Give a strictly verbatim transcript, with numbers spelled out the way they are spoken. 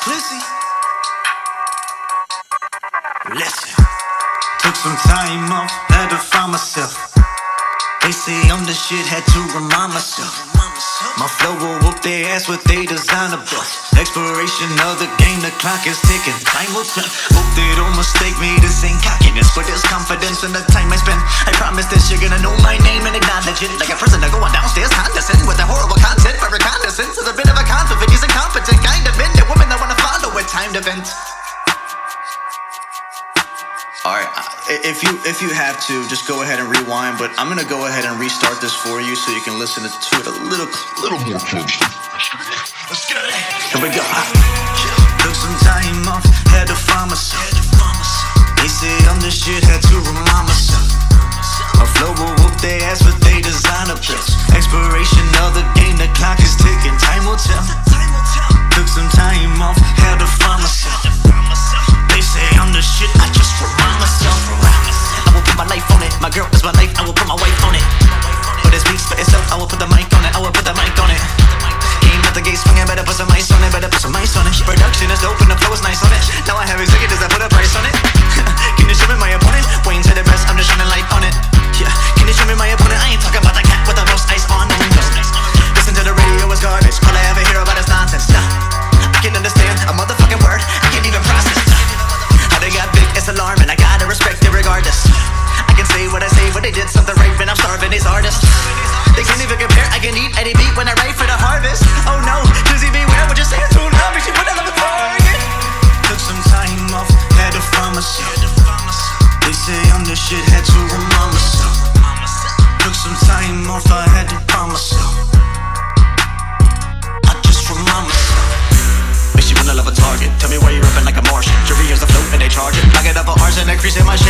Clissy. Listen. Took some time off, had to find myself. They say I'm the shit, had to remind myself. My flow will whoop their ass with they designer bust. Expiration of the game, the clock is ticking. Time will tell. Hope they don't mistake me, this ain't cockiness, but there's confidence in the time I spend. I promise that you're gonna know my name and acknowledge it. Like a prisoner going downstairs condescend with the horrible content. My reconnaissance is a bit of a conflict. He's incompetent, kind of in the women that wanna follow with time to vent. Alright, if you if you have to, just go ahead and rewind, but I'm gonna go ahead and restart this for you so you can listen to it a little little more closely. Let's get it. Here we go. Took some time off, had to find myself. They say I'm the shit, had to remind myself. My flow will whoop their ass with they designer pills. Expiration of the game, the clock is ticking. Time will tell. Took some time off, had to find myself. They say I'm the shit, I just remind myself. I will put my life on it, my girl is my life, I will put my wife on it. But it speaks for itself, I will put the mic on it, I will put the mic on it. Came out the gate swinging, better put some ice on it, better put some ice on it. Production is dope and the flow is nice on it. Now I have executives that put a price on it. Can you show me my opponent? Wayne said the best, I'm just shining light on it. Yeah, can you show me my opponent? I ain't talking about the cat with the most ice on it. Listen to the radio, it's garbage, all I ever hear about is nonsense. Nah, I can understand a motherfucking word, I can't even process. How they got big, it's alarming, I gotta respect it regardless. I can say what I say, but they did something right when I'm starving these artists. They can't even compare, I can eat any beat when I write for the harvest. Oh no, Dizzy beware what you're saying too loud, makes you put that on the target. Took some time off, had to find myself. They say I'm the shit, had to remind myself. Took some time off, I had to find myself. I just remind myself. Makes you wanna love a target, tell me why you're rapping like a Martian. Jury is the float and they charge it. I get up an arse and increase in my shit.